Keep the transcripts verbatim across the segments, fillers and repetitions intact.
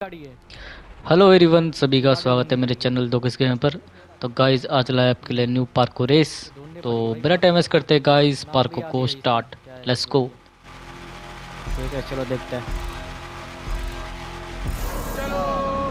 गाड़ी है। Hello everyone, सभी का स्वागत है मेरे चैनल दो किसके गेम पर। तो गाइस आज लाया आपके लिए न्यू पार्को रेस। ढूंढनी तो पड़ेगी भाई बिना टाइम वेस्ट करते गाइस नाम भी पार्को याद को नहीं है इसका स्टार्ट। क्या है लेट्स पूरा गो। ये। ठीक है चलो देखते हैं। चलो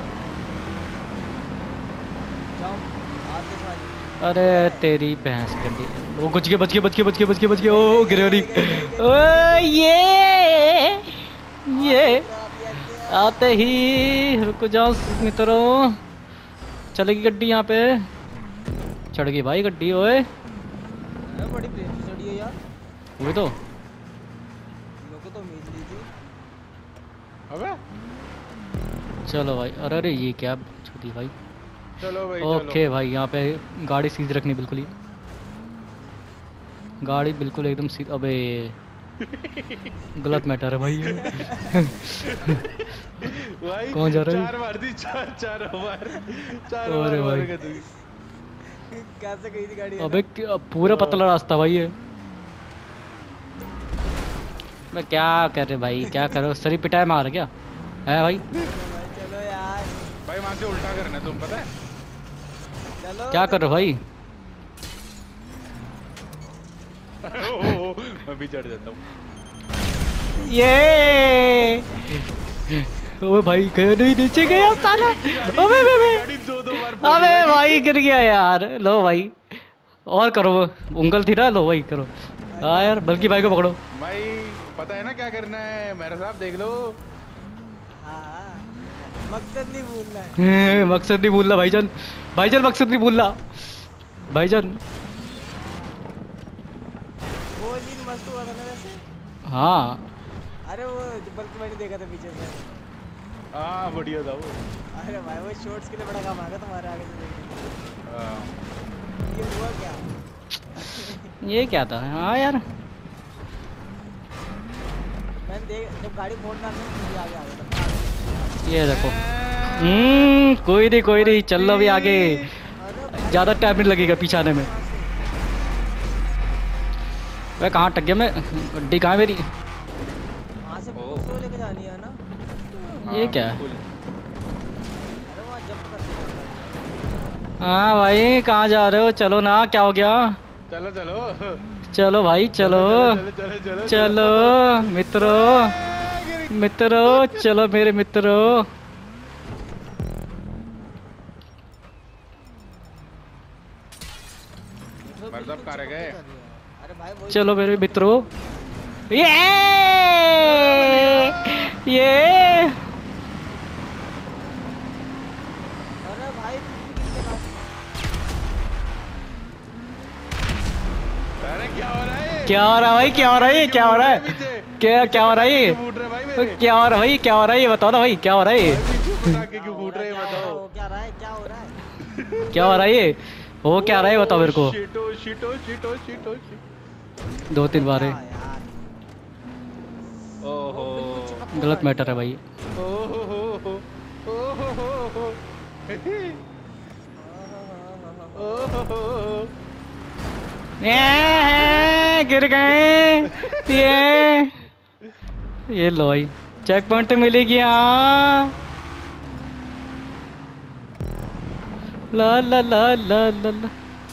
जाओ आते भाई। अरे तेरी भैंस गंदी। वो बच गए बच गए बच गए बच गए बच गए बच गए। ओ गई गिरवरी। गई गई गई गई गई गई ओ गई ये ये आते पूरा दिया गया। आते ही रुको जाओ मित्रों। चलेगी गड्डी यहाँ पे। चढ़ गई भाई गड्डी। ओए अरे बड़ी प्रेम से चढ़ी है यार। वही तो। लोगों को तो उम्मीद नहीं थी। अबे चलो भाई। अरे अरे ये क्या छोटी भाई। चलो भाई ओके भाई यहाँ पे गाड़ी सीधी रखनी बिल्कुल ही। गाड़ी बिल्कुल एकदम सीधी। अबे गलत मैटर है भाई ये। चलो भाई कौन जा रहा है? चार मार दी चार चार ओवर चार अरे ओवर भाई। मार के तू कैसे गई थी गाड़ी है अबे ना? क्या- पूरा पतला रास्ता भाई ये। मैं क्या कर रहे भाई क्या करो सरी पिटाई मार क्या है भाई। चलो भाई चलो यार भाई वहां से उल्टा करना है, तुम पता है चलो। क्या कर रहे हो भाई। ओ, ओ, ओ, मैं भी चढ़ जाता हूँ। ये ओ भाई गया नहीं नीचे गया साला। अबे अबे अबे गाड़ी दो दो बार फोड़ अबे दी। भाई गिर गया यार। लो भाई और करो। उंगल थी ना। लो भाई करो। हाँ यार बल्कि भाई को पकड़ो। भाई पता है ना क्या करना है मेरे साहब, देख लो। हाँ हाँ, मकसद नहीं भूलना है। मकसद नहीं भूलना भाईजान। भाईजान मकसद नहीं भूलना भाईजान। वो सीन मस्त हुआ था ना वैसे। हाँ अरे वो बल्कि मैंने देखा था पीछे से। हाँ बढ़िया था वो। अरे भाई वो शॉर्ट्स के लिए बड़ा काम आ गया तुम्हारे आगे से देखने। हाँ। ये हुआ क्या? ये क्या था। हाँ यार मैंने देख जब गाड़ी मोड़ डालने में मुझे आगे आ गया था। ये देखो। हम्म कोई नहीं कोई नहीं चल लो अभी आगे। अरे भाई ज्यादा टाइम नहीं लगेगा पीछे आने में। वह कहाँ अटक गया मैं। गड्डी कहाँ है मेरी। वहाँ से बिल्कुल स्लो लेके जानी है ना। ये हाँ, क्या है? बिल्कुल। अरे वहाँ जंप कर। हाँ भाई कहाँ जा रहे हो। चलो ना क्या हो गया। चलो चलो चलो भाई चलो चलो चलो चलो चलो मित्रों गिर- मित्रों चलो मेरे मित्रों। मेरे साहब कहाँ रह गए? अरे भाई वो चलो मेरे मित्रों। ये ये अरे भाई किसके पास? अरे क्या हो रहा है? क्या हो रहा है भाई क्या हो रहा है ये क्या हो रहा है। पीछे क्या क्या हो रहा है ये। क्यों फूट रहे भाई मेरे? क्या हो रहा है भाई क्या हो रहा है ये बताओ ना भाई क्या हो रहा है ये। भाई पीछे पटाखे क्यों फूट रहे हैं क्या हो रहा है, बताओ? हो क्या रहा है क्या हो रहा है? क्या हो रहा है ये। हो क्या रहा है बताओ मेरे को। शिटो शिटो शिटो शिटो शिट। दो तीन बार है। हाँ यार ओहो वो बिल्कुल चिपक के गलत गाड़ी मैटर है है। भाई। ओहो ओहो ओहो ये गिर गए। ये ये लो भाई चेक पॉइंट मिलेगी। हाँ ला ला ला ला ला ला।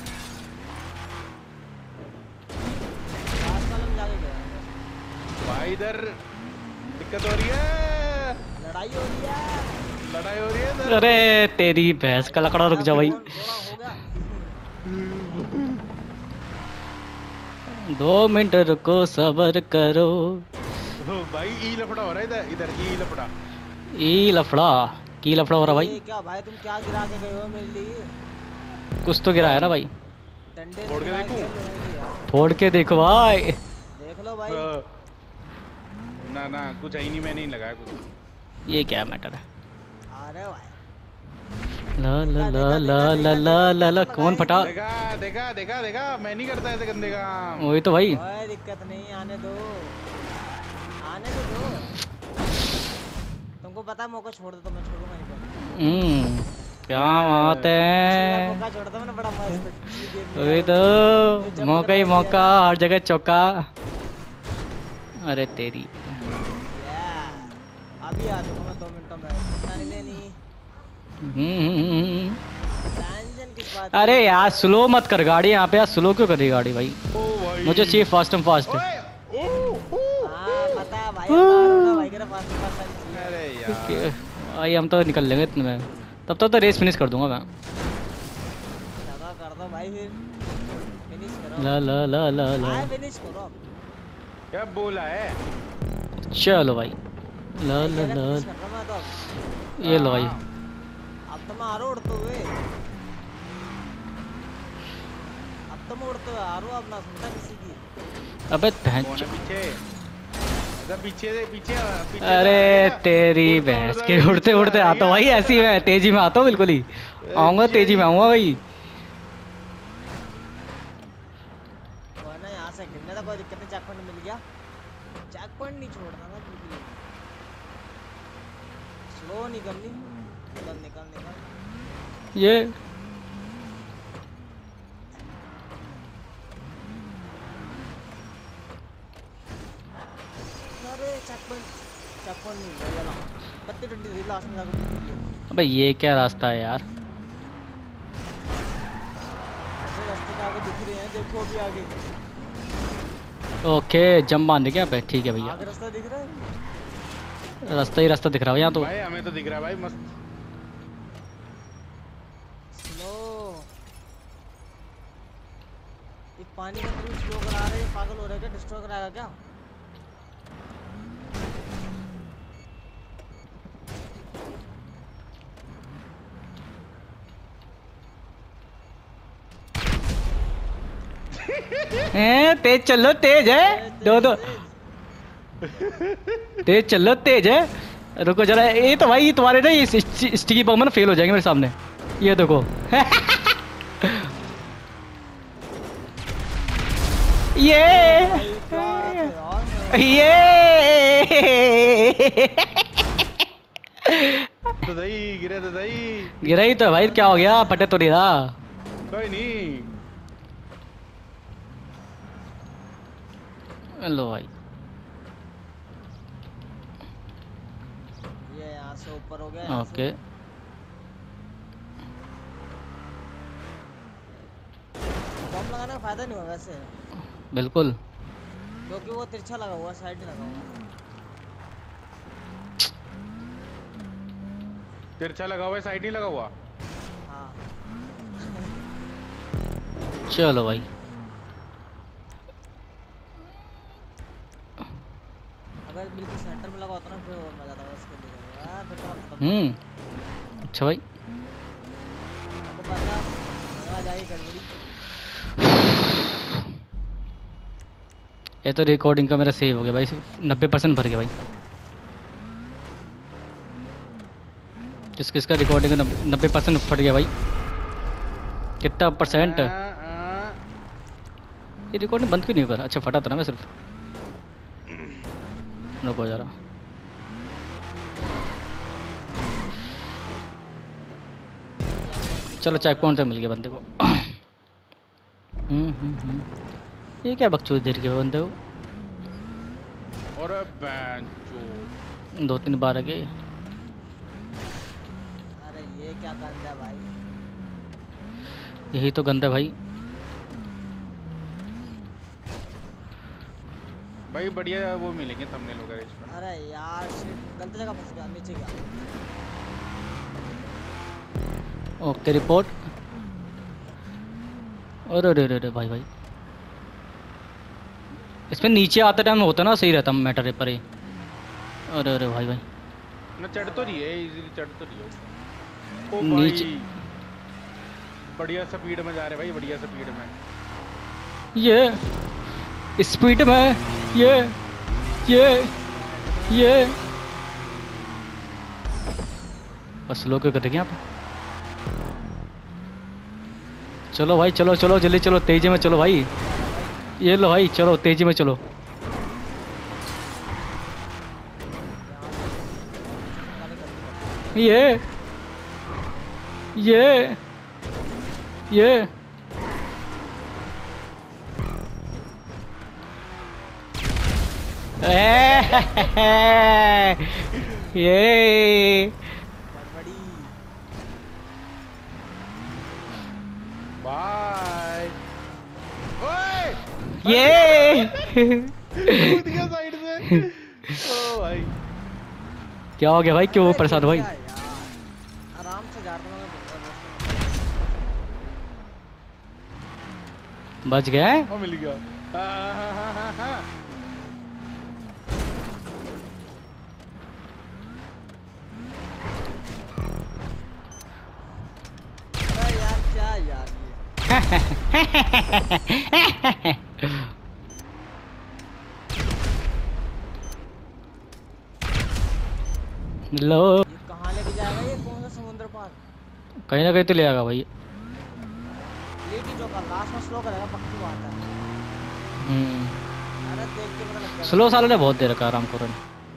लास्ट वाले में जाके गया। भाई इधर दिक्कत हो रही है, लड़ाई हो रही है। लड़ाई हो रही है इधर। अरे तेरी भैंस का लकड़ा रुक जा भाई। थोड़ा हो गया। दो मिनट रुको सबर करो। ओ भाई ई लफड़ा हो रहा है इधर, इधर ई लफड़ा। ई लफड़ा की लफड़ा हो रहा ये भाई। क्या भाई तुम क्या गिरा के गए हो मेरे लिए? कुछ तो गिरा है ना भाई। डंडे फोड़ के गिरा देखूं? खेल रहे हो यार। फोड़ के देखो भाई। देख लो भाई। हाँ। ना ना कुछ है ही नहीं, मैंने नहीं लगाया कुछ। ये क्या मैटर है। अरे भाई ला ला ला ला ला ला ला ला कौन फटा। देखा देखा देखा देखा, मैं नहीं करता ऐसे गंदे काम। वही तो भाई। कोई दिक्कत नहीं, आने दो आने तो दो। तुमको पता है मौका छोड़ दो तो मैं छोड़ूंगा नहीं कभी। हम्म क्या बात है। मौका छोड़ दो मैंने बड़ा मस्त। वही तो मौका ही मौका हर जगह चौका। अरे तेरी अभी आ जाऊंगा मैं दो मिनटों में। पता नहीं लेनी। हम्म, टेंशन किस बात की? अरे यार स्लो मत कर गाड़ी यहाँ पे यार, स्लो क्यों कर रही गाड़ी भाई? ओ भाई मुझे चाहिए फास्ट एंड फास्ट। ओए ओ ओ हाँ पता है भाई, मारो भाई का फास्ट फास्ट चाहिए। अरे यार भाई हम तो निकल लेंगे इतने में, तब तक तो रेस फिनिश कर दूंगा मैं। चलो कर दो भाई फिर, फिनिश करो। ला ला ला ला ला हाँ फिनिश करो। क्या बोला है? चलो भाई, ला ला ये ला, फिनिश कर रहा मैं तो अब। ये लो भाई। अब तो मैं आ रहा हूँ उड़ते हुए, अब तो मैं उड़ते हुए आ रहा हूँ, अब ना सुनता किसी की। अबे कौन भैंस, है पीछे? अगर पीछे से पीछे पीछे अरे तेरी भैंस के उड़ते उड़ते आता हूँ भाई, ऐसी मैं तेजी में आता हूँ बिल्कुल ही, आऊंगा तेजी में आऊंगा भाई। वो है ना यहाँ से गिरने का कोई दिक्कत नहीं, चेक पॉइंट मिल गया। चेक पॉइंट नहीं छोड़ना ना बिल्कुल, स्लो नहीं करनी। निकल निकल निकल। ये अरे चेक पॉइंट, चेक पॉइंट नहीं मिल गया। बत्ती ट्वेंटी थ्री लास्ट में जाकर मिल गया। अबे ये क्या रास्ता है यार? ऐसे रास्ते के आगे दिख रहे हैं, देखो अभी आगे ओके जम बांध क्या पे? ठीक है भैया, आगे रास्ता दिख रहा है। रास्ता ही रास्ता दिख रहा है यहाँ तो। भाई हमें तो दिख रहा है भाई मस्त। स्लो, ये पानी के अंदर भी स्लो करा रहे हैं, पागल हो रहे हैं क्या? डिस्ट्रॉय कराएगा क्या? हैं तेज चलो, तेज है दो दो, तेज चलो तेज है। रुको जरा, ये तो भाई तुम्हारे ना ये स्टिकी बम ना फेल हो जाएंगे मेरे सामने, ये देखो। ये भाई क्या है यार? ये तो दही गिरे तो दही। गिरा ही तो है भाई, क्या हो गया? पटे तो नहीं रहा। कोई नहीं। लो भाई, ये यहाँ से ऊपर हो गया, यहाँ से ओके बम लगाने का फायदा नहीं होगा वैसे, बिल्कुल। क्योंकि वो तिरछा लगा हुआ, साइड नहीं लगा हुआ। तिरछा लगा हुआ है, साइड नहीं लगा हुआ। हाँ चलो भाई, अगर बिल्कुल सेंटर में लगा होता ना फिर और मजा आता उसके लिए। यार फिर तो हम खत्म। हम्म अच्छा भाई। आपको पता मजा आ जाएगी गड़बड़ी। ये तो रिकॉर्डिंग का मेरा सेव हो गया भाई, नब्बे परसेंट भर गया भाई। किस किस का रिकॉर्डिंग का नब्बे परसेंट फट गया भाई? कितना परसेंट? आ, आ, ये रिकॉर्डिंग बंद क्यों नहीं कर? अच्छा फटा था ना मैं सिर्फ। रुको जरा, चलो चेक पॉइंट तो मिल गया बंदे को। हम्म हम्म हम्म। ये क्या बकचोद देर के बंदे को? और बैंचो दो तीन बार आगे। अरे ये क्या गंद है भाई? यही तो गंदा है भाई। भाई बढ़िया वो मिलेंगे थंबनेल वगैरह इस पर। अरे यार shit, गलत जगह फंस गया, नीचे गया। Okay report. अरे अरे अरे भाई भाई, इसमें नीचे आते टाइम होता ना सही रहता मैटर पर ही। अरे अरे भाई भाई, ना चढ़ तो रही है, इजीली चढ़ तो रही है। ओ नीचे- भाई बढ़िया स्पीड में जा रहे भाई, बढ़िया स्पीड में। ये स्पीड में, ये ये ये बस लोग कर देंगे आप। चलो भाई चलो चलो जल्दी चलो, तेजी में चलो भाई। ये लो भाई, चलो तेजी में चलो। ये ये ये ये बाय। ओए ये कूद गया साइड से। ओ भाई क्या हो गया भाई, क्यों अरे परेशान हो भाई? क्या यार, आराम से जा रहा हूँ। बच गया है? ओ मिल गया। हाँ, हाँ, हाँ, हाँ, हाँ। अरे यार क्या यार ये, लो, ये कहाँ लेके जाएगा, ये कौन सा समुद्र पार? कहीं ना कहीं तो ले आएगा भाई। लेकिन जो का लास्ट में स्लो करेगा पक्की बात है। हम्म अरे देख के पता लग गया। स्लो सालों ने बहुत दे रखा आराम करो।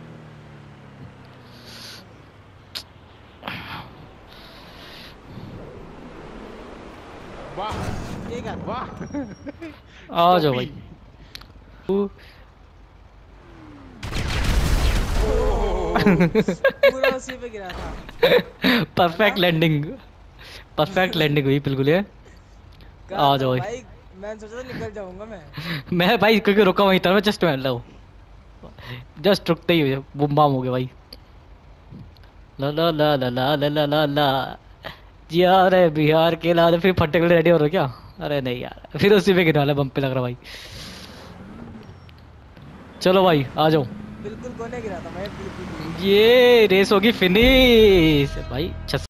वाह ये क्या था? वाह। आ जाओ भाई। पूरा उसी पे गिरा था। परफेक्ट लैंडिंग, परफेक्ट लैंडिंग हुई बिल्कुल ये। कहा आ था जाओ भाई। भाई, मैं सोचा था निकल जाऊंगा मैं। मैं भाई क्योंकि रुका वहीं था, मैं जस्ट मैं लो जस्ट रुकते ही बुम बाम हो गया भाई। ला ला ला ला ला ला ला ला ला जिया रे बिहार के लाल, फिर फटने के लिए रेडी हो रहे हो क्या? अरे नहीं यार, फिर उसी पे गिरने वाला, बम पे लग रहा भाई। चलो भाई आ जाओ। बिल्कुल कोने गिरा था मैं, बिल्कुल। ये रेस होगी फिनिश भाई।